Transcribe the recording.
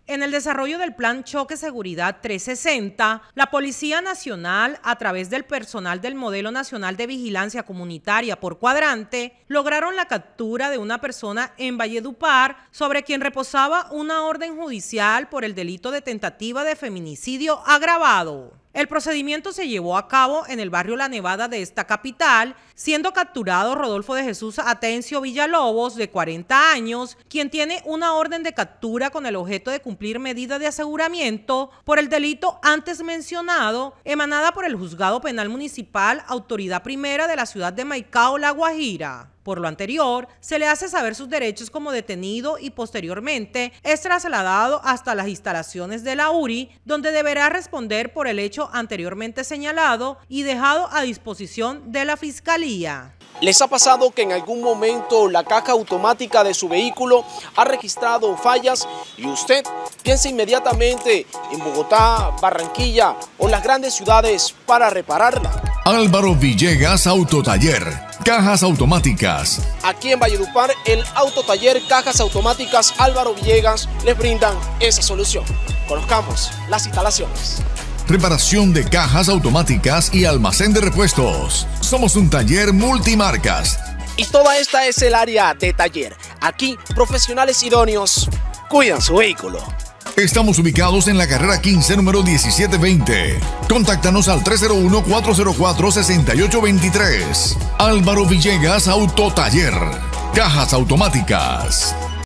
En el desarrollo del Plan Choque Seguridad 360, la Policía Nacional, a través del personal del Modelo Nacional de Vigilancia Comunitaria por Cuadrante, lograron la captura de una persona en Valledupar sobre quien reposaba una orden judicial por el delito de tentativa de feminicidio agravado. El procedimiento se llevó a cabo en el barrio La Nevada de esta capital, siendo capturado Rodolfo de Jesús Atencio Villalobos, de 40 años, quien tiene una orden de captura con el objeto de cumplir medida de aseguramiento por el delito antes mencionado, emanada por el Juzgado Penal Municipal, Autoridad Primera de la ciudad de Maicao, La Guajira. Por lo anterior, se le hace saber sus derechos como detenido y posteriormente es trasladado hasta las instalaciones de la URI, donde deberá responder por el hecho anteriormente señalado y dejado a disposición de la Fiscalía. ¿Les ha pasado que en algún momento la caja automática de su vehículo ha registrado fallas y usted piensa inmediatamente en Bogotá, Barranquilla o las grandes ciudades para repararla? Álvaro Villegas Autotaller, cajas automáticas. Aquí en Valledupar, el Autotaller Cajas Automáticas Álvaro Villegas les brindan esa solución. Conozcamos las instalaciones. Reparación de cajas automáticas y almacén de repuestos. Somos un taller multimarcas. Y toda esta es el área de taller. Aquí, profesionales idóneos cuidan su vehículo. Estamos ubicados en la carrera 15, número 1720. Contáctanos al 301-404-6823. Álvaro Villegas Autotaller. Cajas automáticas.